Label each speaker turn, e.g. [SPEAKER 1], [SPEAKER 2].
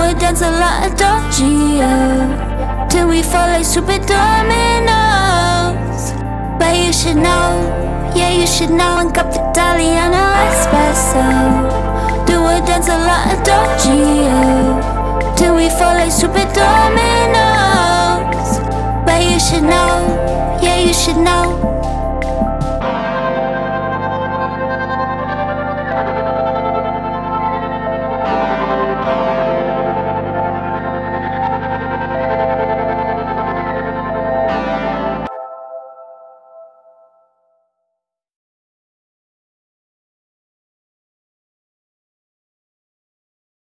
[SPEAKER 1] a dance a lot of adagio till we fall like stupid dominoes. But you should know, yeah you should know, one cup Italiano espresso. Do a dance a lot of adagio till we fall like stupid dominoes. But you should know, yeah you should know.